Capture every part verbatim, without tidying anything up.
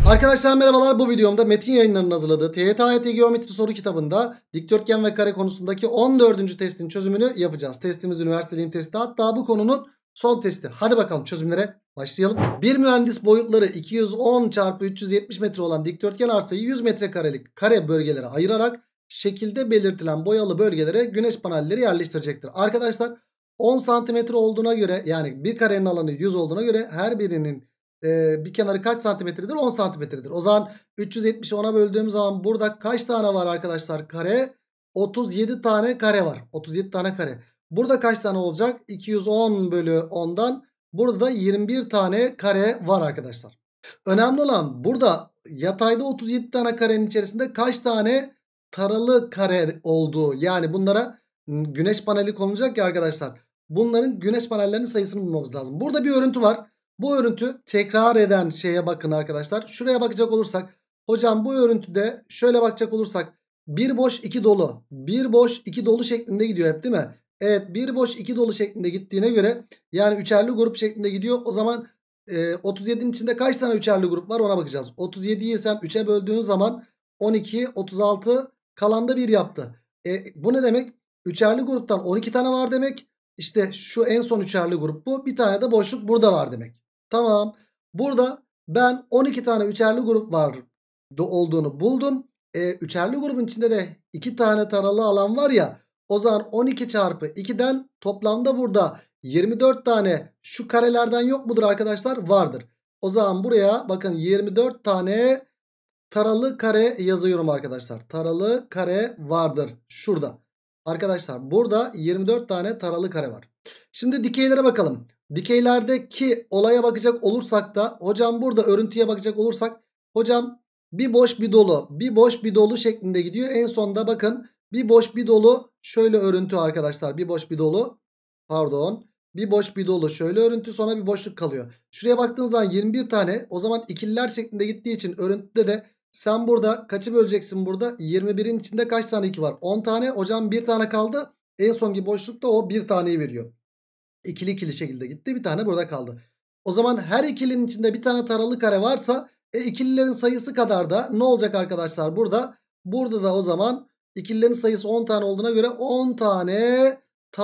Arkadaşlar merhabalar, bu videomda Metin Yayınları'nın hazırladığı T Y T A Y T Geometri soru kitabında dikdörtgen ve kare konusundaki on dördüncü testin çözümünü yapacağız. Testimiz üniversite dilim testi, hatta bu konunun son testi. Hadi bakalım çözümlere başlayalım. Bir mühendis boyutları iki yüz on çarpı üç yüz yetmiş metre olan dikdörtgen arsayı yüz metrekarelik kare bölgelere ayırarak şekilde belirtilen boyalı bölgelere güneş panelleri yerleştirecektir. Arkadaşlar on santimetre olduğuna göre, yani bir karenin alanı yüz olduğuna göre her birinin Ee, bir kenarı kaç santimetredir? on santimetredir. O zaman üç yüz yetmişi ona böldüğüm zaman burada kaç tane var arkadaşlar? Kare. otuz yedi tane kare var. otuz yedi tane kare. Burada kaç tane olacak? iki yüz on bölü ondan. Burada da yirmi bir tane kare var arkadaşlar. Önemli olan burada yatayda otuz yedi tane karenin içerisinde kaç tane taralı kare olduğu. Yani bunlara güneş paneli konulacak ya arkadaşlar. Bunların güneş panellerinin sayısını bulmamız lazım. Burada bir örüntü var. Bu örüntü tekrar eden şeye bakın arkadaşlar. Şuraya bakacak olursak, hocam bu örüntüde şöyle bakacak olursak bir boş iki dolu, bir boş iki dolu şeklinde gidiyor hep, değil mi? Evet, bir boş iki dolu şeklinde gittiğine göre, yani üçerli grup şeklinde gidiyor. O zaman e, otuz yedinin içinde kaç tane üçerli grup var ona bakacağız. otuz yediyi sen üçe böldüğün zaman on iki, otuz altı, kalan da bir yaptı. E, bu ne demek? Üçerli gruptan on iki tane var demek. İşte şu en son üçerli grup bu. Bir tane de boşluk burada var demek. Tamam. Burada ben on iki tane üçerli grup var olduğunu buldum. E, üçerli grubun içinde de iki tane taralı alan var ya. O zaman on iki çarpı iki'den toplamda burada yirmi dört tane şu karelerden yok mudur arkadaşlar? Vardır. O zaman buraya bakın yirmi dört tane taralı kare yazıyorum arkadaşlar. Taralı kare vardır şurada. Arkadaşlar burada yirmi dört tane taralı kare var. Şimdi dikeylere bakalım. Dikeylerdeki olaya bakacak olursak da, hocam burada örüntüye bakacak olursak, hocam bir boş bir dolu, bir boş bir dolu şeklinde gidiyor. En sonda bakın bir boş bir dolu, şöyle örüntü arkadaşlar, bir boş bir dolu, pardon, bir boş bir dolu, şöyle örüntü, sonra bir boşluk kalıyor. Şuraya baktığımız zaman yirmi bir tane, o zaman ikililer şeklinde gittiği için örüntüde de sen burada kaçı böleceksin? Burada yirmi birin içinde kaç tane iki var? on tane. Hocam bir tane kaldı. En sonki boşlukta o bir taneyi veriyor. İkili ikili şekilde gitti. Bir tane burada kaldı. O zaman her ikilinin içinde bir tane taralı kare varsa e, ikililerin sayısı kadar da ne olacak arkadaşlar burada? Burada da o zaman ikililerin sayısı on tane olduğuna göre on tane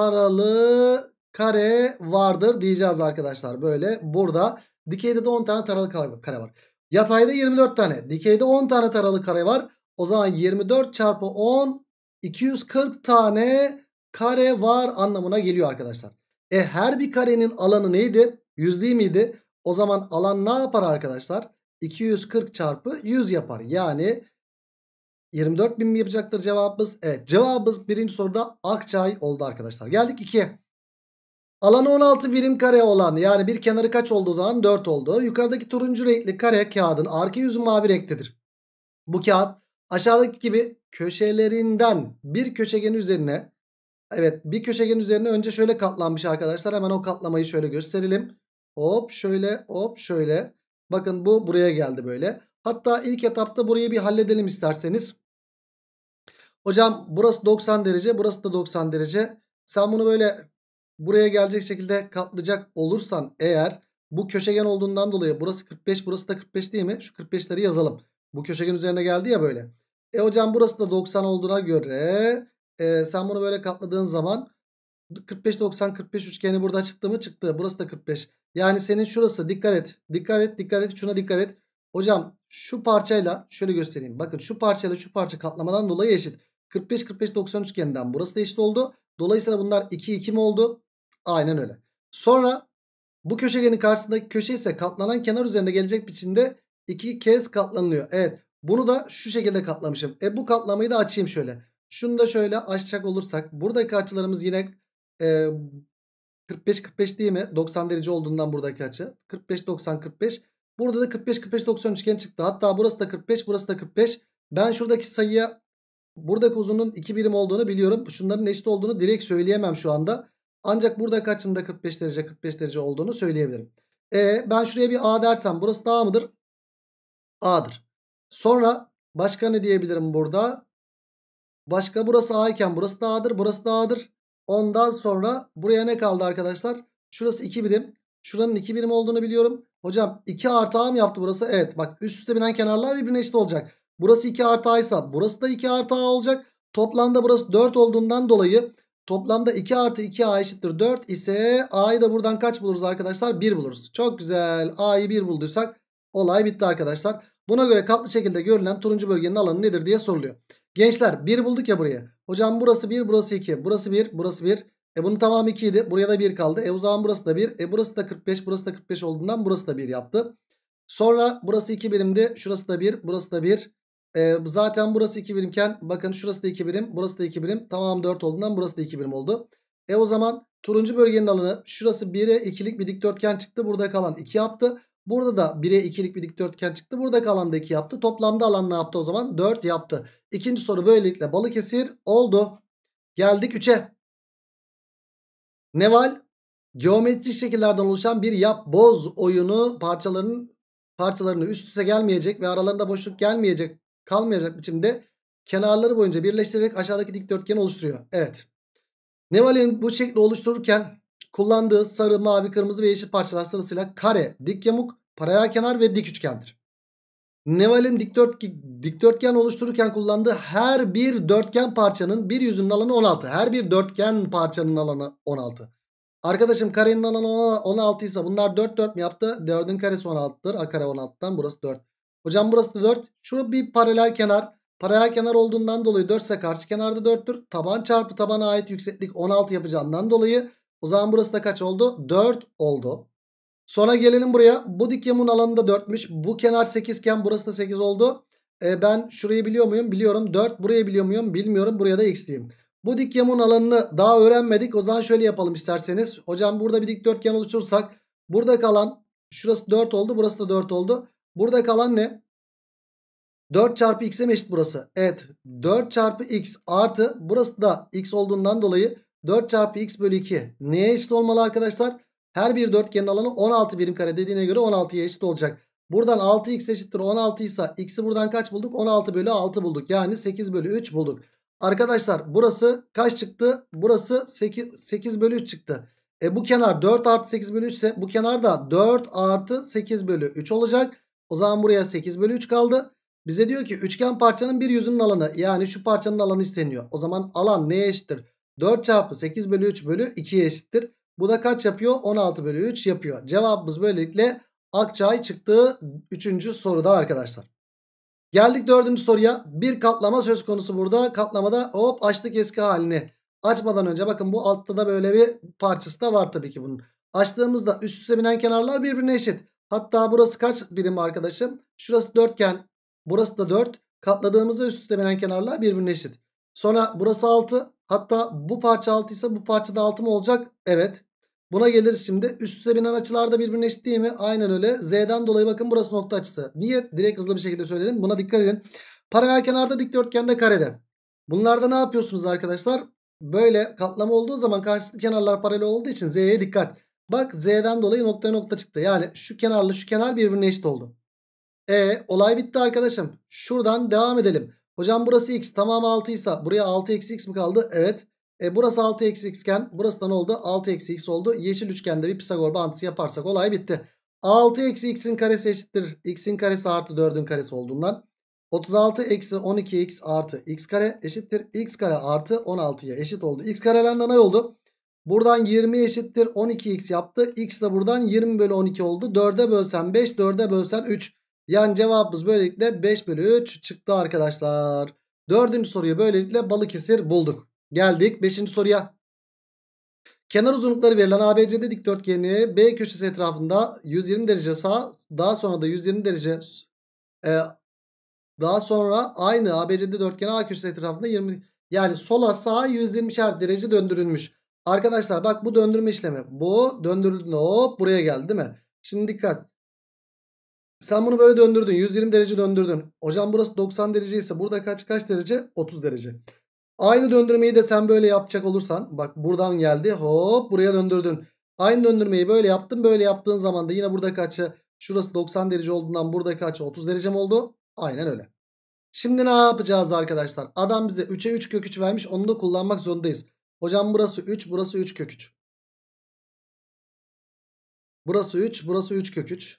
taralı kare vardır diyeceğiz arkadaşlar. Böyle burada dikeyde de on tane taralı kare var. Yatayda yirmi dört tane. Dikeyde on tane taralı kare var. O zaman yirmi dört çarpı on, iki yüz kırk tane kare var anlamına geliyor arkadaşlar. E her bir karenin alanı neydi? yüz değil miydi? O zaman alan ne yapar arkadaşlar? iki yüz kırk çarpı yüz yapar. Yani yirmi dört bin mi yapacaktır cevabımız? Evet, cevabımız birinci soruda Akçay oldu arkadaşlar. Geldik ikiye. Alanı on altı birim kare olan, yani bir kenarı kaç olduğu zaman dört oldu. Yukarıdaki turuncu renkli kare kağıdın arka yüzü mavi renktedir. Bu kağıt aşağıdaki gibi köşelerinden bir köşegen üzerine, evet bir köşegen üzerine önce şöyle katlanmış arkadaşlar. Hemen o katlamayı şöyle gösterelim. Hop şöyle, hop şöyle. Bakın bu buraya geldi böyle. Hatta ilk etapta burayı bir halledelim isterseniz. Hocam burası doksan derece, burası da doksan derece. Sen bunu böyle buraya gelecek şekilde katlayacak olursan eğer, bu köşegen olduğundan dolayı burası kırk beş, burası da kırk beş değil mi? Şu kırk beşleri yazalım. Bu köşegen üzerine geldi ya böyle. E hocam burası da doksan olduğuna göre e, sen bunu böyle katladığın zaman kırk beş doksan kırk beş üçgeni burada çıktı mı? Çıktı. Burası da kırk beş. Yani senin şurası, dikkat et. Dikkat et, dikkat et. Şuna dikkat et. Hocam şu parçayla şöyle göstereyim. Bakın şu parçayla şu parça katlamadan dolayı eşit. kırk beş kırk beş doksan üçgeninden burası da eşit oldu. Dolayısıyla bunlar iki iki mi oldu? Aynen öyle. Sonra bu köşegenin karşısındaki köşe ise katlanan kenar üzerine gelecek biçimde iki kez katlanıyor. Evet, bunu da şu şekilde katlamışım. E bu katlamayı da açayım şöyle. Şunu da şöyle açacak olursak buradaki açılarımız yine e, kırk beş kırk beş değil mi? doksan derece olduğundan buradaki açı. kırk beş doksan kırk beş. Burada da kırk beş kırk beş doksan üçgen çıktı. Hatta burası da kırk beş, burası da kırk beş. Ben şuradaki sayıya, buradaki uzunluğun iki birim olduğunu biliyorum. Şunların eşit olduğunu direkt söyleyemem şu anda. Ancak buradaki açının da kırk beş derece kırk beş derece olduğunu söyleyebilirim. E, ben şuraya bir A dersem burası da A mıdır? A'dır. Sonra başka ne diyebilirim burada? Başka, burası A iken burası da A'dır, burası da A'dır. Ondan sonra buraya ne kaldı arkadaşlar? Şurası iki birim. Şuranın iki birim olduğunu biliyorum. Hocam iki artı a mı yaptı burası? Evet, bak üst üste binen kenarlar birbirine eşit olacak. Burası iki artı a ise burası da iki artı a olacak. Toplamda burası dört olduğundan dolayı toplamda iki artı iki a eşittir dört ise a'yı da buradan kaç buluruz arkadaşlar? bir buluruz. Çok güzel. A'yı bir bulduysak olay bitti arkadaşlar. Buna göre katlı şekilde görülen turuncu bölgenin alanı nedir diye soruluyor. Gençler bir bulduk ya buraya. Hocam burası bir, burası iki. Burası bir, burası bir. E bunun tamamı iki idi. Buraya da bir kaldı. E o zaman burası da bir. E burası da kırk beş. Burası da kırk beş olduğundan burası da bir yaptı. Sonra burası iki birimdi. Şurası da bir. Burası da bir. E, zaten burası iki birimken bakın şurası da iki birim. Burası da iki birim. Tamam dört olduğundan burası da iki birim oldu. E o zaman turuncu bölgenin alanı şurası bire ikilik bir dikdörtgen çıktı. Burada kalan iki yaptı. Burada da bire ikilik bir dikdörtgen çıktı. Burada kalan da iki yaptı. Toplamda alan ne yaptı o zaman? dört yaptı. İkinci soru böylelikle Balıkesir oldu. Geldik üçe. Neval geometrik şekillerden oluşan bir yap boz oyunu parçalarının parçalarını üst üste gelmeyecek ve aralarında boşluk gelmeyecek kalmayacak biçimde kenarları boyunca birleştirerek aşağıdaki dikdörtgeni oluşturuyor. Evet. Neval'in bu şekli oluştururken kullandığı sarı, mavi, kırmızı ve yeşil parçalar sırasıyla kare, dik yamuk, paralel kenar ve dik üçgendir. Neval'in dikdörtgen, dikdörtgen oluştururken kullandığı her bir dörtgen parçanın bir yüzünün alanı on altı. Her bir dörtgen parçanın alanı on altı. Arkadaşım karenin alanı on altı ise bunlar dört dört mi yaptı? dördün karesi on altıdır. A kare on altıdan burası dört. Hocam burası da dört. Şu bir paralel kenar. Paralel kenar olduğundan dolayı dört ise karşı kenarda dörttür. Taban çarpı tabana ait yükseklik on altı yapacağından dolayı o zaman burası da kaç oldu? dört oldu. Sonra gelelim buraya. Bu dik yamuğun alanı da dörtmüş. Bu kenar sekiz iken burası da sekiz oldu. E ben şurayı biliyor muyum? Biliyorum. dört. Burayı biliyor muyum? Bilmiyorum. Buraya da x diyeyim. Bu dik yamuğun alanını daha öğrenmedik. O zaman şöyle yapalım isterseniz. Hocam burada bir dikdörtgen oluşturursak burada kalan şurası dört oldu. Burası da dört oldu. Burada kalan ne? dört çarpı x'e mi eşit burası? Evet. dört çarpı x artı burası da x olduğundan dolayı dört çarpı x bölü iki. Neye eşit olmalı arkadaşlar? Her bir dörtgenin alanı on altı birim kare dediğine göre on altıya eşit olacak. Buradan altı x eşittir on altı ise x'i buradan kaç bulduk? on altı bölü altı bulduk. Yani sekiz bölü üç bulduk. Arkadaşlar burası kaç çıktı? Burası sekiz, sekiz bölü üç çıktı. E bu kenar dört artı sekiz bölü üç ise bu kenar da dört artı sekiz bölü üç olacak. O zaman buraya sekiz bölü üç kaldı. Bize diyor ki üçgen parçanın bir yüzünün alanı, yani şu parçanın alanı isteniyor. O zaman alan neye eşittir? dört çarpı sekiz bölü üç bölü ikiye eşittir. Bu da kaç yapıyor? on altı bölü üç yapıyor. Cevabımız böylelikle Akçay çıktı üçüncü soruda arkadaşlar. Geldik dördüncü soruya. Bir katlama söz konusu burada. Katlamada hop açtık eski halini. Açmadan önce bakın bu altta da böyle bir parçası da var tabii ki bunun. Açtığımızda üst üste binen kenarlar birbirine eşit. Hatta burası kaç birim arkadaşım? Şurası dörtgen. Burası da dört. Katladığımızda üst üste binen kenarlar birbirine eşit. Sonra burası altı. Hatta bu parça altı ise bu parça da altı mı olacak? Evet. Buna geliriz şimdi. Üst üste binen açılar da birbirine eşit değil mi? Aynen öyle. Z'den dolayı bakın burası nokta açısı. Niye? Direkt hızlı bir şekilde söyledim. Buna dikkat edin. Paralel kenarda dikdörtgende karede. Bunlarda ne yapıyorsunuz arkadaşlar? Böyle katlama olduğu zaman karşılıklı kenarlar paralel olduğu için Z'ye dikkat. Bak Z'den dolayı noktaya nokta çıktı. Yani şu kenarla şu kenar birbirine eşit oldu. E olay bitti arkadaşım. Şuradan devam edelim. Hocam burası x, tamamı altı ise buraya altı eksi x mi kaldı? Evet. E burası altı eksi x iken burası da ne oldu? altı eksi x oldu. Yeşil üçgende bir Pisagor bağıntısı yaparsak olay bitti. altı eksi x'in karesi eşittir x'in karesi artı dördün karesi olduğundan otuz altı eksi on iki x artı x kare eşittir x kare artı on altıya eşit oldu. X karelerden ne oldu? Buradan yirmi eşittir on iki x yaptı. X de buradan yirmi bölü on iki oldu. dörde bölsen beş, dörde bölsen üç. Yani cevabımız böylelikle beş bölü üç çıktı arkadaşlar. Dördüncü soruyu böylelikle Balıkesir bulduk. Geldik beşinci soruya. Kenar uzunlukları verilen A B C D dikdörtgeni B köşesi etrafında yüz yirmi derece sağ, daha sonra da yüz yirmi derece e, daha sonra aynı A B C D dörtgeni A köşesi etrafında yirmi, yani sola sağa yüz yirmişer derece döndürülmüş. Arkadaşlar bak bu döndürme işlemi. Bu döndürüldü, hop buraya geldi değil mi? Şimdi dikkat. Sen bunu böyle döndürdün. yüz yirmi derece döndürdün. Hocam burası doksan derece ise burada kaç kaç derece? otuz derece. Aynı döndürmeyi de sen böyle yapacak olursan. Bak buradan geldi. Hop buraya döndürdün. Aynı döndürmeyi böyle yaptın. Böyle yaptığın zaman da yine burada kaçı? Şurası doksan derece olduğundan burada kaçı? otuz derece mi oldu? Aynen öyle. Şimdi ne yapacağız arkadaşlar? Adam bize üçe üç kök üç vermiş. Onu da kullanmak zorundayız. Hocam burası üç. Burası üç kök üç. Burası üç. Burası üç kök üç.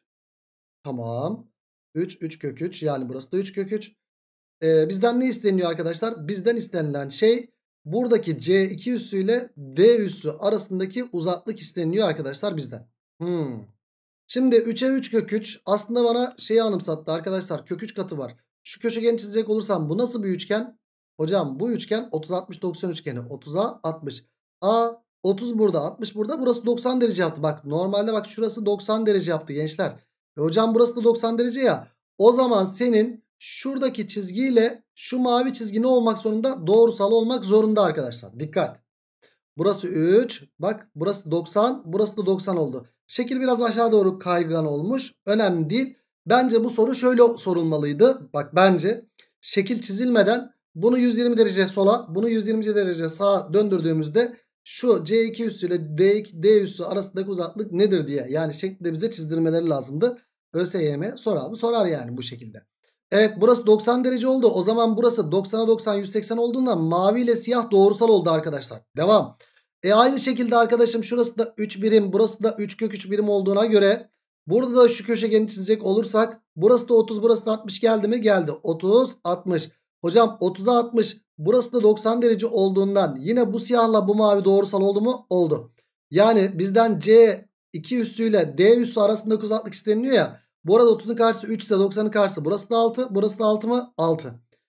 Tamam. üç. üç kök üç. Yani burası da üç kök üç. Ee, bizden ne isteniyor arkadaşlar? Bizden istenilen şey buradaki C iki üssü ile D üssü arasındaki uzaklık isteniyor arkadaşlar bizden. Hmm. Şimdi üçe üç kök üç aslında bana şeyi anımsattı arkadaşlar. Kök üç katı var. Şu köşegeni çizecek olursam bu nasıl bir üçgen? Hocam bu üçgen otuz altmış doksan üçgeni. otuza altmış. A otuz burada, altmış burada. Burası doksan derece yaptı. Bak normalde bak şurası doksan derece yaptı gençler. E hocam burası da doksan derece ya. O zaman senin şuradaki çizgiyle şu mavi çizgi ne olmak zorunda? Doğrusal olmak zorunda arkadaşlar. Dikkat. Burası üç. Bak burası doksan. Burası da doksan oldu. Şekil biraz aşağı doğru kaygan olmuş. Önemli değil. Bence bu soru şöyle sorulmalıydı. Bak bence şekil çizilmeden bunu yüz yirmi derece sola, bunu yüz yirmi derece sağa döndürdüğümüzde şu C iki üssü ile D, iki, D üssü arasındaki uzaklık nedir diye. Yani şekilde bize çizdirmeleri lazımdı. ÖSYM sorar mı? Sorar yani bu şekilde. Evet burası doksan derece oldu. O zaman burası doksana doksan yüz seksen olduğundan mavi ile siyah doğrusal oldu arkadaşlar. Devam. E aynı şekilde arkadaşım şurası da üç birim, burası da üç kök üç birim olduğuna göre burada da şu köşegeni çizecek olursak burası da otuz, burası da altmış geldi mi? Geldi. otuz altmış. Hocam otuza altmış, burası da doksan derece olduğundan yine bu siyahla bu mavi doğrusal oldu mu? Oldu. Yani bizden C iki üssüyle D üssü arasındaki uzaklık isteniliyor ya. Bu arada otuzun karşısı üç ise doksanın karşısı burası da altı, burası da altı mı? altı.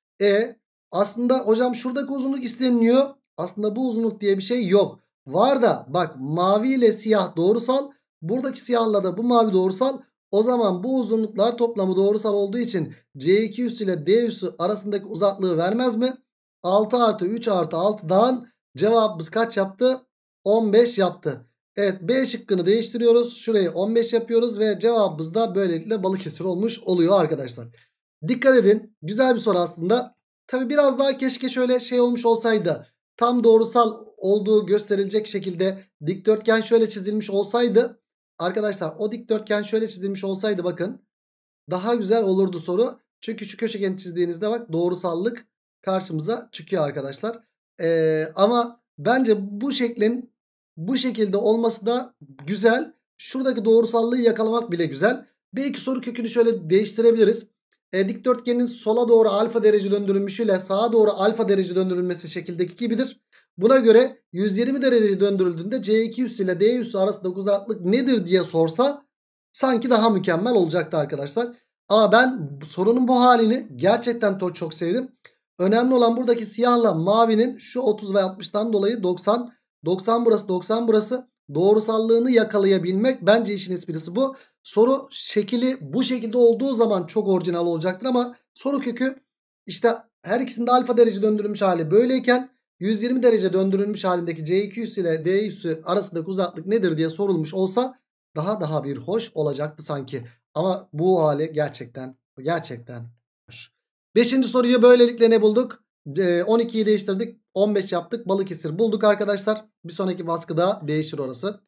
E aslında hocam şuradaki uzunluk isteniliyor. Aslında bu uzunluk diye bir şey yok. Var da bak mavi ile siyah doğrusal. Buradaki siyahla da bu mavi doğrusal. O zaman bu uzunluklar toplamı doğrusal olduğu için C iki üssü ile D üssü arasındaki uzaklığı vermez mi? altı artı üç artı altıdan cevabımız kaç yaptı? on beş yaptı. Evet B şıkkını değiştiriyoruz. Şurayı on beş yapıyoruz ve cevabımız da böylelikle Balıkesir olmuş oluyor arkadaşlar. Dikkat edin. Güzel bir soru aslında. Tabi biraz daha keşke şöyle şey olmuş olsaydı. Tam doğrusal olduğu gösterilecek şekilde dikdörtgen şöyle çizilmiş olsaydı. Arkadaşlar o dikdörtgen şöyle çizilmiş olsaydı bakın. Daha güzel olurdu soru. Çünkü şu köşegeni çizdiğinizde bak doğrusallık karşımıza çıkıyor arkadaşlar. Ee, ama bence bu şeklin bu şekilde olması da güzel. Şuradaki doğrusallığı yakalamak bile güzel. Belki soru kökünü şöyle değiştirebiliriz. E, dikdörtgenin sola doğru alfa derece döndürülmüşüyle sağa doğru alfa derece döndürülmesi şekildeki gibidir. Buna göre yüz yirmi derece döndürüldüğünde C iki üssü ile D üssü arasındaki uzaklık nedir diye sorsa sanki daha mükemmel olacaktı arkadaşlar. Ama ben sorunun bu halini gerçekten çok sevdim. Önemli olan buradaki siyahla mavinin şu otuz ve altmıştan dolayı doksan. doksan burası, doksan burası. Doğrusallığını yakalayabilmek bence işin esprisi bu. Soru şekli bu şekilde olduğu zaman çok orijinal olacaktır ama soru kökü işte her ikisinde alfa derece döndürülmüş hali böyleyken yüz yirmi derece döndürülmüş halindeki C iki üssü ile D üssü arasındaki uzaklık nedir diye sorulmuş olsa daha daha bir hoş olacaktı sanki. Ama bu hali gerçekten gerçekten hoş. Beşinci soruyu böylelikle ne bulduk? on ikiyi değiştirdik. on beş yaptık. Balıkesir bulduk arkadaşlar. Bir sonraki baskıda değişir orası.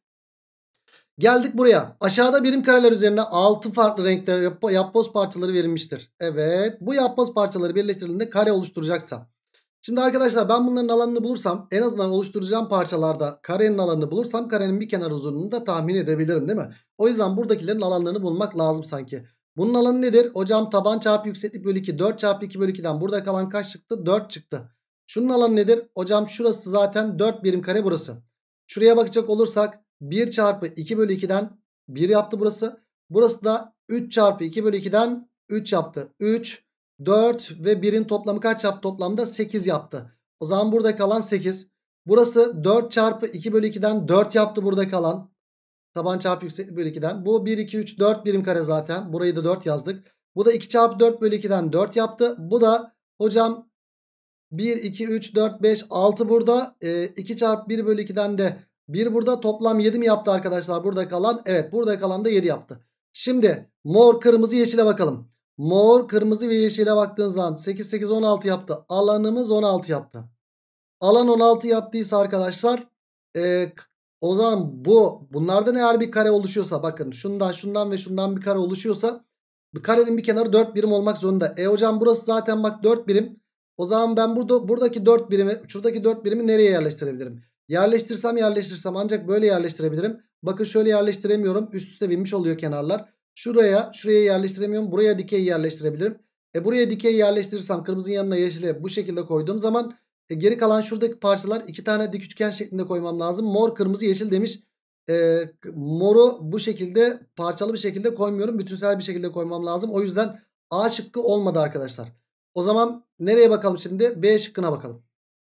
Geldik buraya. Aşağıda birim kareler üzerine altı farklı renkte yap yapboz parçaları verilmiştir. Evet. Bu yapboz parçaları birleştirildiğinde kare oluşturacaksa. Şimdi arkadaşlar ben bunların alanını bulursam en azından oluşturacağım parçalarda karenin alanını bulursam karenin bir kenar uzunluğunu da tahmin edebilirim değil mi? O yüzden buradakilerin alanlarını bulmak lazım sanki. Bunun alanı nedir? Hocam taban çarpı yükseklik bölü iki. dört çarpı iki bölü iki'den burada kalan kaç çıktı? dört çıktı. Şunun alanı nedir? Hocam şurası zaten dört birim kare burası. Şuraya bakacak olursak bir çarpı iki bölü iki'den bir yaptı burası. Burası da üç çarpı iki bölü iki'den üç yaptı. üç, dört ve bir'in toplamı kaç yaptı toplamda? sekiz yaptı. O zaman burada kalan sekiz. Burası dört çarpı iki bölü iki'den dört yaptı burada kalan. Taban çarpı yükseklik bölü iki'den. Bu bir, iki, üç, dört birim kare zaten. Burayı da dört yazdık. Bu da iki çarpı dört bölü iki'den dört yaptı. Bu da hocam bir, iki, üç, dört, beş, altı burada. E, iki çarpı bir bölü iki'den de bir burada. Toplam yedi mi yaptı arkadaşlar burada kalan? Evet burada kalan da yedi yaptı. Şimdi mor, kırmızı, yeşile bakalım. Mor, kırmızı ve yeşile baktığın zaman sekiz, sekiz, on altı yaptı. Alanımız on altı yaptı. Alan on altı yaptıysa arkadaşlar e, o zaman bu bunlardan eğer bir kare oluşuyorsa bakın şundan şundan ve şundan bir kare oluşuyorsa bir karenin bir kenarı dört birim olmak zorunda. E hocam burası zaten bak dört birim. O zaman ben burada buradaki dört birimi şuradaki dört birimi nereye yerleştirebilirim? Yerleştirsem yerleştirsem ancak böyle yerleştirebilirim. Bakın şöyle yerleştiremiyorum. Üst üste binmiş oluyor kenarlar. Şuraya şuraya yerleştiremiyorum. Buraya dikey yerleştirebilirim. E buraya dikey yerleştirirsem kırmızının yanına yeşili bu şekilde koyduğum zaman e geri kalan şuradaki parçalar iki tane dik üçgen şeklinde koymam lazım. Mor, kırmızı, yeşil demiş. E, moru bu şekilde parçalı bir şekilde koymuyorum. Bütünsel bir şekilde koymam lazım. O yüzden A şıkkı olmadı arkadaşlar. O zaman nereye bakalım şimdi? B şıkkına bakalım.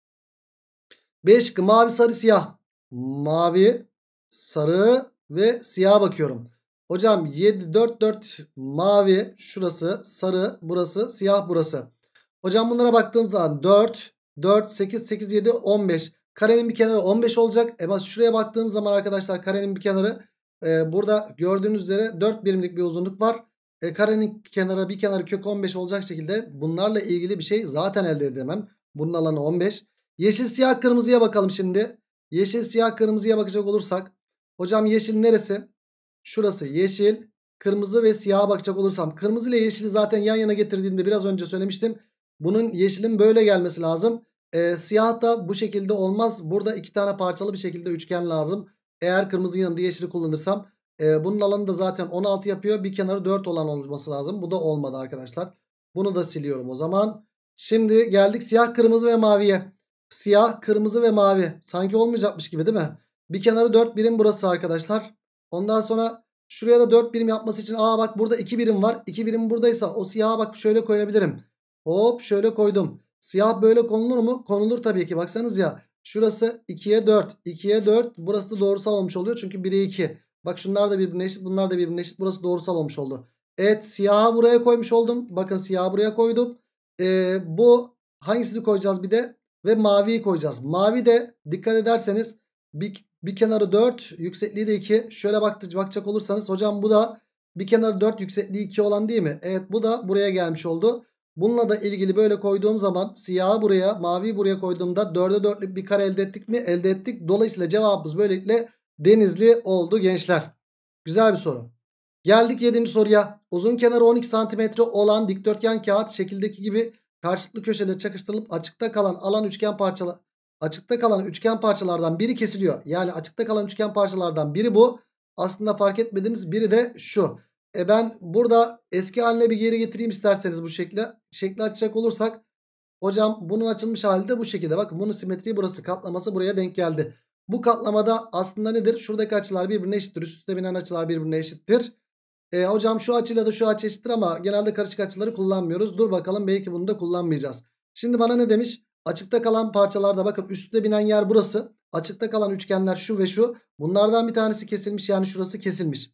B şıkkı mavi, sarı, siyah. Mavi, sarı ve siyah bakıyorum. Hocam yedi, dört, dört mavi şurası, sarı burası, siyah burası. Hocam bunlara baktığım zaman dört, dört, sekiz, sekiz, yedi, on beş. Karenin bir kenarı on beş olacak. E bak şuraya baktığım zaman arkadaşlar karenin bir kenarı e, burada gördüğünüz üzere dört birimlik bir uzunluk var. E, karenin kenarı bir kenarı kök on beş olacak şekilde bunlarla ilgili bir şey zaten elde edemem. Bunun alanı on beş. Yeşil, siyah, kırmızıya bakalım şimdi. Yeşil, siyah, kırmızıya bakacak olursak. Hocam yeşil neresi? Şurası yeşil, kırmızı ve siyaha bakacak olursam. Kırmızı ile yeşili zaten yan yana getirdiğimde biraz önce söylemiştim. Bunun yeşilin böyle gelmesi lazım. Ee, siyah da bu şekilde olmaz. Burada iki tane parçalı bir şekilde üçgen lazım. Eğer kırmızı yanında yeşili kullanırsam. E, bunun alanı da zaten on altı yapıyor. Bir kenarı dört olan olması lazım. Bu da olmadı arkadaşlar. Bunu da siliyorum o zaman. Şimdi geldik siyah, kırmızı ve maviye. Siyah, kırmızı ve mavi. Sanki olmayacakmış gibi değil mi? Bir kenarı dört birim burası arkadaşlar. Ondan sonra şuraya da dört birim yapması için. Aa bak burada iki birim var. iki birim buradaysa o siyaha bak şöyle koyabilirim. Hop şöyle koydum. Siyah böyle konulur mu? Konulur tabii ki. Baksanız ya. Şurası ikiye dört. ikiye dört. Burası da doğrusal olmuş oluyor. Çünkü bire iki. Bak şunlar da birbirine eşit. Bunlar da birbirine eşit. Burası doğrusal olmuş oldu. Evet siyahı buraya koymuş oldum. Bakın siyahı buraya koydum. Ee, bu hangisini koyacağız bir de? Ve maviyi koyacağız. Mavi de dikkat ederseniz bir, bir kenarı dört, yüksekliği de iki. Şöyle baktı, bakacak olursanız hocam bu da bir kenarı dört, yüksekliği iki olan değil mi? Evet bu da buraya gelmiş oldu. Bununla da ilgili böyle koyduğum zaman siyahı buraya, maviyi buraya koyduğumda dörde dörtlük bir kare elde ettik mi? Elde ettik. Dolayısıyla cevabımız böylelikle Denizli oldu gençler. Güzel bir soru. Geldik yedinci soruya. Uzun kenarı on iki santimetre olan dikdörtgen kağıt şekildeki gibi karşılıklı köşeleri çakıştırılıp açıkta kalan alan üçgen parçalı açıkta kalan üçgen parçalardan biri kesiliyor. Yani açıkta kalan üçgen parçalardan biri bu. Aslında fark etmediğimiz biri de şu. E ben burada eski haline bir geri getireyim isterseniz bu şekle. Şekli açacak olursak hocam bunun açılmış hali de bu şekilde. Bakın bunun simetriği burası. Katlaması buraya denk geldi. Bu katlamada aslında nedir? Şuradaki açılar birbirine eşittir. Üst üste binen açılar birbirine eşittir. E, hocam şu açıyla da şu açı eşittir ama genelde karışık açıları kullanmıyoruz. Dur bakalım belki bunu da kullanmayacağız. Şimdi bana ne demiş? Açıkta kalan parçalarda bakın üstte binen yer burası. Açıkta kalan üçgenler şu ve şu. Bunlardan bir tanesi kesilmiş yani şurası kesilmiş.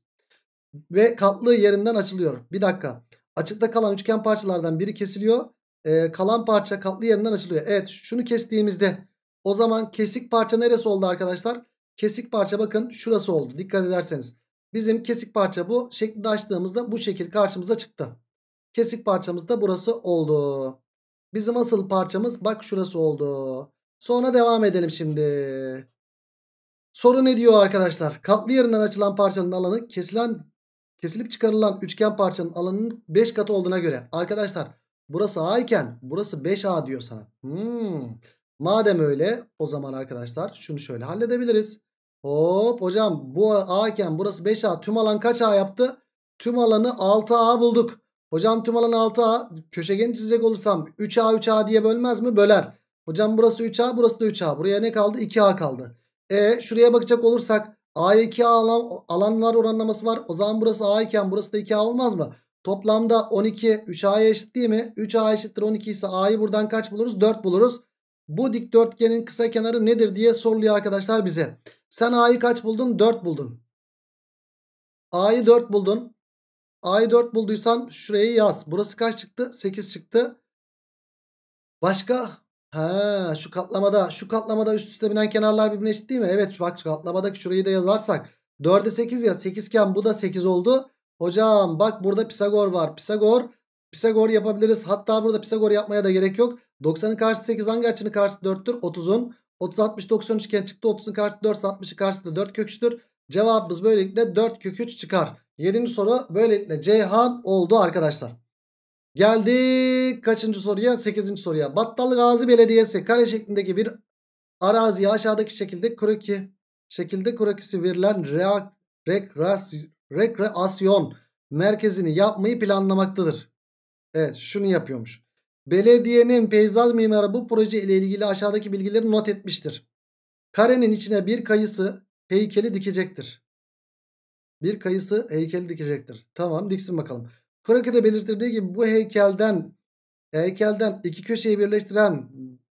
Ve katlı yerinden açılıyor. Bir dakika. Açıkta kalan üçgen parçalardan biri kesiliyor. E, kalan parça katlı yerinden açılıyor. Evet şunu kestiğimizde o zaman kesik parça neresi oldu arkadaşlar? Kesik parça bakın şurası oldu. Dikkat ederseniz. Bizim kesik parça bu. Şeklinde açtığımızda bu şekil karşımıza çıktı. Kesik parçamız da burası oldu. Bizim asıl parçamız bak şurası oldu. Sonra devam edelim şimdi. Soru ne diyor arkadaşlar? Katlı yerinden açılan parçanın alanı kesilen kesilip çıkarılan üçgen parçanın alanının beş katı olduğuna göre. Arkadaşlar burası A iken burası beş A diyor sana. Hmm. Madem öyle o zaman arkadaşlar şunu şöyle halledebiliriz. Hop hocam bu A iken burası beş A, tüm alan kaç A yaptı? Tüm alanı altı A bulduk. Hocam tüm alan altı A, köşegeni çizecek olursam üç A üç A diye bölmez mi? Böler. Hocam burası üç A, burası da üç A. Buraya ne kaldı? iki A kaldı. E şuraya bakacak olursak A'ya iki A alan, alanlar oranlaması var. O zaman burası A iken burası da iki A olmaz mı? Toplamda on iki üç A'ya eşit değil mi? üç A eşittir on iki ise A'yı buradan kaç buluruz? dört buluruz. Bu dikdörtgenin kısa kenarı nedir diye soruluyor arkadaşlar bize. Sen A'yı kaç buldun? dört buldun. A'yı dört buldun. A'yı dört bulduysan şurayı yaz. Burası kaç çıktı? sekiz çıktı. Başka? Ha, şu katlamada şu katlamada üst üste binen kenarlar birbirine eşit değil mi? Evet bak şu katlamadaki şurayı da yazarsak dörde sekiz ya, sekiz iken bu da sekiz oldu. Hocam bak burada Pisagor var. Pisagor Pisagor yapabiliriz. Hatta burada Pisagor yapmaya da gerek yok. doksanın karşısı sekiz, hangi açının karşısı dörttür? otuzun. otuz altmış doksan üçgen çıktı. otuzun karşısı dört, altmışın karşısı da dört kök üçtür. Cevabımız böylelikle dört kök üç çıkar. yedinci soru böylelikle Ceyhan oldu arkadaşlar. Geldik kaçıncı soruya? sekizinci soruya. Battal Gazi Belediyesi kare şeklindeki bir araziye aşağıdaki şekilde kroki şekilde krookisi verilen reak, rekras, rekreasyon merkezini yapmayı planlamaktadır. Evet, şunu yapıyormuş. Belediyenin peyzaj mimarı bu proje ile ilgili aşağıdaki bilgileri not etmiştir. Karenin içine bir kayısı heykeli dikecektir. Bir kayısı heykeli dikecektir. Tamam, diksin bakalım. Krokide belirtildiği gibi bu heykelden heykelden iki köşeyi birleştiren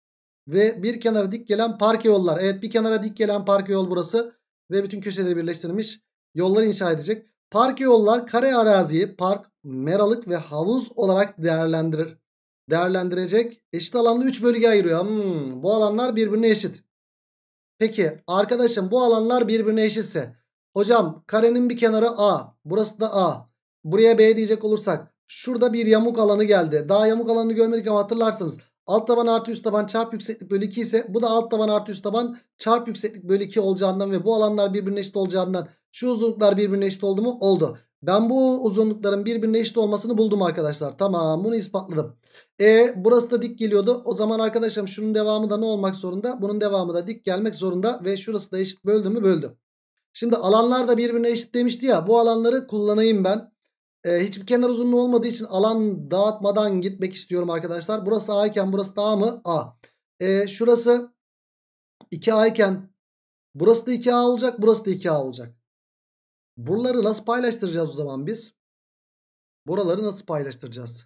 ve bir kenara dik gelen parke yollar. Evet, bir kenara dik gelen parke yol burası. Ve bütün köşeleri birleştirilmiş yolları inşa edecek. Parke yollar kare araziyi park, meralık ve havuz olarak değerlendirir. Değerlendirecek. Eşit alanlı üç bölge ayırıyor. Hmm, bu alanlar birbirine eşit. Peki arkadaşım, bu alanlar birbirine eşitse, hocam karenin bir kenarı A, burası da A, buraya B diyecek olursak şurada bir yamuk alanı geldi. Daha yamuk alanını görmedik ama hatırlarsanız alt taban artı üst taban çarp yükseklik bölü iki ise bu da alt taban artı üst taban çarp yükseklik bölü iki olacağından ve bu alanlar birbirine eşit olacağından şu uzunluklar birbirine eşit oldu mu? Oldu. Ben bu uzunlukların birbirine eşit olmasını buldum arkadaşlar. Tamam, bunu ispatladım. E burası da dik geliyordu. O zaman arkadaşım şunun devamı da ne olmak zorunda? Bunun devamı da dik gelmek zorunda ve şurası da eşit böldü mü? Böldü. Şimdi alanlar da birbirine eşit demişti ya. Bu alanları kullanayım ben. E, hiçbir kenar uzunluğu olmadığı için alan dağıtmadan gitmek istiyorum arkadaşlar. Burası A iken burası da A mı? A. E, şurası iki A iken burası da iki A olacak. Burası da iki A olacak. Buraları nasıl paylaştıracağız o zaman biz? Buraları nasıl paylaştıracağız?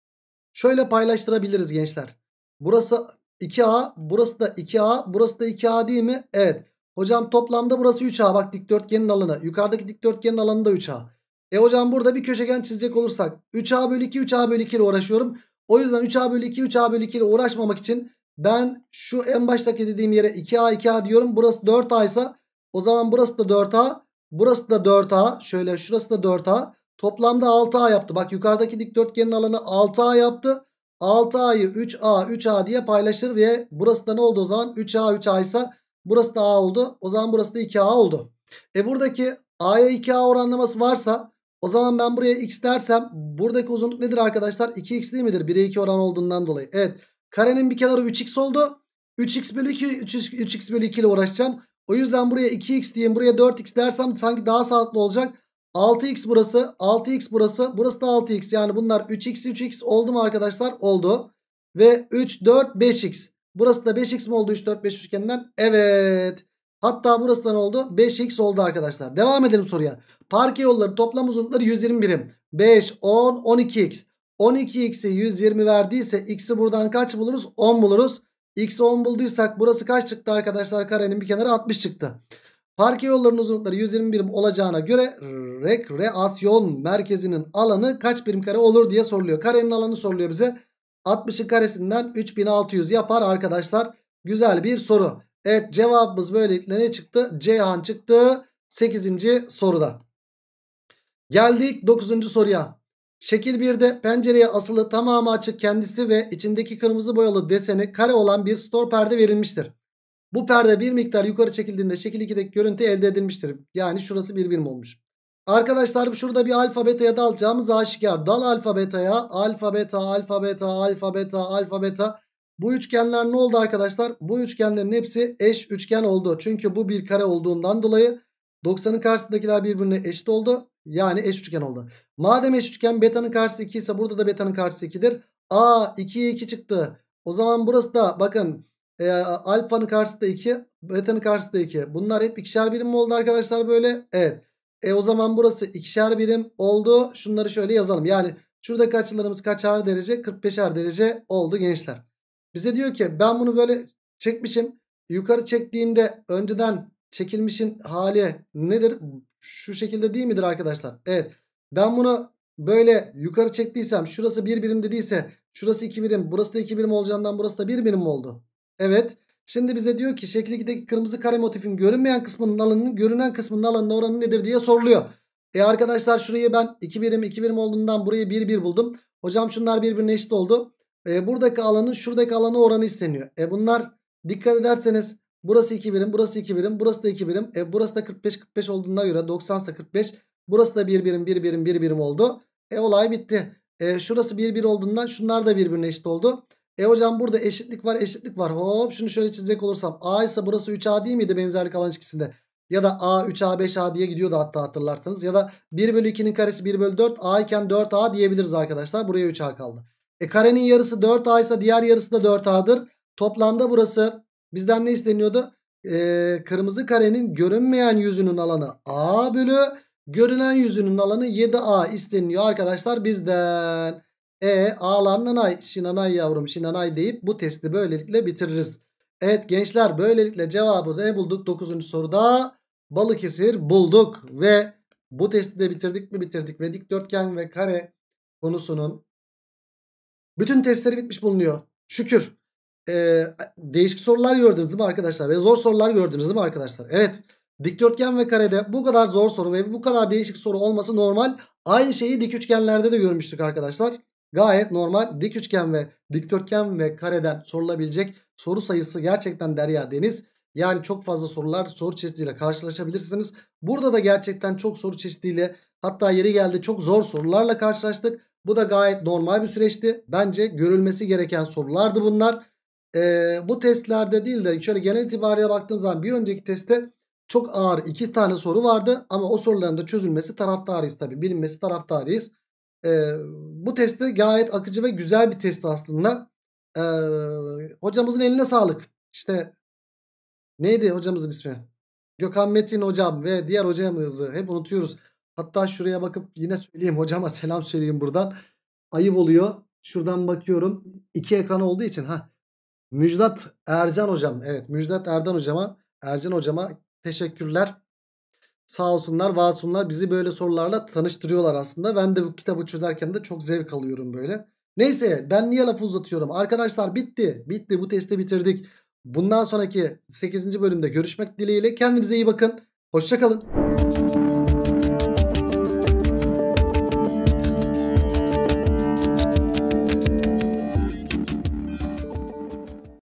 Şöyle paylaştırabiliriz gençler. Burası iki A, burası da iki A, burası da iki A değil mi? Evet. Hocam toplamda burası üç A. Bak, dikdörtgenin alanı. Yukarıdaki dikdörtgenin alanı da üç A. E hocam burada bir köşegen çizecek olursak üç A bölü iki, üç A bölü iki ile uğraşıyorum. O yüzden üç A bölü iki, üç A bölü iki ile uğraşmamak için ben şu en baştaki dediğim yere iki A, iki A diyorum. Burası dört A ise o zaman burası da dört A, burası da dört A. Şöyle şurası da dört A. Toplamda altı A yaptı. Bak, yukarıdaki dikdörtgenin alanı altı A yaptı. altı A'yı üç A, üç A diye paylaşır ve burası da ne oldu o zaman? üç A, üç A ise burası da A oldu. O zaman burası da iki A oldu. E buradaki A'ya iki A oranlaması varsa o zaman ben buraya X dersem buradaki uzunluk nedir arkadaşlar? iki X değil midir? bire iki oran olduğundan dolayı. Evet. Karenin bir kenarı üç X oldu. üç X bölü iki, üç X bölü iki ile uğraşacağım. O yüzden buraya iki X diyeyim. Buraya dört X dersem sanki daha sağlıklı olacak. altı X burası, altı X burası, burası da altı X. Yani bunlar üç X, üç X oldu mu arkadaşlar? Oldu. Ve üç, dört, beş X. Burası da beş X mi oldu üç, dört, beş üçgeninden? Evet. Hatta burası da ne oldu? beş X oldu arkadaşlar. Devam edelim soruya. Parke yolları toplam uzunlukları yüz yirmi birim. beş, on, on iki X. on iki X'i yüz yirmi verdiyse X'i buradan kaç buluruz? on buluruz. X'i on bulduysak burası kaç çıktı arkadaşlar? Karenin bir kenarı altmış çıktı. Parke yollarının uzunlukları yüz yirmi birim olacağına göre rekreasyon merkezinin alanı kaç birim kare olur diye soruluyor. Karenin alanı soruluyor bize. altmışın karesinden üç bin altı yüz yapar arkadaşlar. Güzel bir soru. Evet, cevabımız böylelikle ne çıktı? Ceyhan çıktı sekizinci soruda. Geldik dokuzuncu soruya. Şekil birde pencereye asılı tamamı açık kendisi ve içindeki kırmızı boyalı deseni kare olan bir stor perde verilmiştir. Bu perde bir miktar yukarı çekildiğinde şekil ikideki görüntü elde edilmiştir. Yani şurası bir birim olmuş. Arkadaşlar şurada bir alfa beta'ya dalacağımız aşikar. Dal alfa beta'ya. Alfa beta, alfa beta, alfa beta, alfa beta. Bu üçgenler ne oldu arkadaşlar? Bu üçgenlerin hepsi eş üçgen oldu. Çünkü bu bir kare olduğundan dolayı doksanın karşısındakiler birbirine eşit oldu. Yani eş üçgen oldu. Madem eş üçgen, beta'nın karşısı iki ise burada da beta'nın karşısı ikidir. A ikiye iki çıktı. O zaman burası da bakın e, alfanın karşısı da iki, beta'nın karşısı da iki. Bunlar hep ikişer birim mi oldu arkadaşlar böyle? Evet. E o zaman burası ikişer birim oldu. Şunları şöyle yazalım. Yani şuradaki açılarımız kaçar derece? kırk beşer derece oldu gençler. Bize diyor ki ben bunu böyle çekmişim. Yukarı çektiğimde önceden çekilmişin hali nedir? Şu şekilde değil midir arkadaşlar? Evet. Ben bunu böyle yukarı çektiysem şurası bir birim dediyse şurası iki birim, burası da iki birim olacağından burası da bir birim mi oldu? Evet. Şimdi bize diyor ki şekil ikideki kırmızı kare motifin görünmeyen kısmının alanının görünen kısmının alanının oranı nedir diye soruluyor. E arkadaşlar şurayı ben iki birim iki birim olduğundan burayı bir bir buldum. Hocam şunlar birbirine eşit oldu. E buradaki alanın şuradaki alanı oranı isteniyor. E bunlar dikkat ederseniz burası iki birim, burası iki birim, burası da iki birim. E burası da kırk beş kırk beş olduğuna göre doksan ise kırk beş. Burası da bir birim bir birim bir birim oldu. E olay bitti. E şurası bir bir olduğundan şunlar da birbirine eşit oldu. E hocam burada eşitlik var eşitlik var. Hop şunu şöyle çizecek olursam A ise burası üç A değil miydi benzerlik alan ilişkisinde? Ya da A üç A beş A diye gidiyordu hatta hatırlarsanız. Ya da bir bölü ikinin karesi bir bölü dört A iken dört A diyebiliriz arkadaşlar. Buraya üç A kaldı. E karenin yarısı dört A ise diğer yarısı da dört A'dır. Toplamda burası bizden ne isteniyordu? Ee, kırmızı karenin görünmeyen yüzünün alanı A bölü görünen yüzünün alanı yedi A isteniyor arkadaşlar bizden. E A'lar nanay, şinanay yavrum şinanay deyip bu testi böylelikle bitiririz. Evet gençler, böylelikle cevabı ne bulduk? dokuzuncu soruda Balıkesir bulduk ve bu testi de bitirdik mi? Bitirdik ve dikdörtgen ve kare konusunun bütün testleri bitmiş bulunuyor. Şükür. Ee, değişik sorular gördünüz değil mi arkadaşlar? Ve zor sorular gördünüz değil mi arkadaşlar? Evet. Dikdörtgen ve karede bu kadar zor soru ve bu kadar değişik soru olması normal. Aynı şeyi dik üçgenlerde de görmüştük arkadaşlar. Gayet normal. Dik üçgen ve dikdörtgen ve kareden sorulabilecek soru sayısı gerçekten derya deniz. Yani çok fazla sorular, soru çeşidiyle karşılaşabilirsiniz. Burada da gerçekten çok soru çeşidiyle, hatta yeri geldi çok zor sorularla karşılaştık. Bu da gayet normal bir süreçti. Bence görülmesi gereken sorulardı bunlar. Ee, bu testlerde değil de şöyle genel itibariyle baktığım zaman bir önceki testte çok ağır iki tane soru vardı. Ama o soruların da çözülmesi taraftarıyız tabii. Bilinmesi taraftarıyız. Ee, bu testte gayet akıcı ve güzel bir test aslında. Ee, hocamızın eline sağlık. İşte neydi hocamızın ismi? Gökhan Metin hocam ve diğer hocamızı hep unutuyoruz. Hatta şuraya bakıp yine söyleyeyim, hocama selam söyleyeyim buradan. Ayıp oluyor. Şuradan bakıyorum. İki ekran olduğu için. ha Müjdat Ercan hocam. Evet, Müjdat Erdan hocama, Ercan hocama teşekkürler. Sağ olsunlar, var olsunlar. Bizi böyle sorularla tanıştırıyorlar aslında. Ben de bu kitabı çözerken de çok zevk alıyorum böyle. Neyse, ben niye lafı uzatıyorum? Arkadaşlar bitti. Bitti, bu testi bitirdik. Bundan sonraki sekizinci bölümde görüşmek dileğiyle. Kendinize iyi bakın. Hoşça kalın.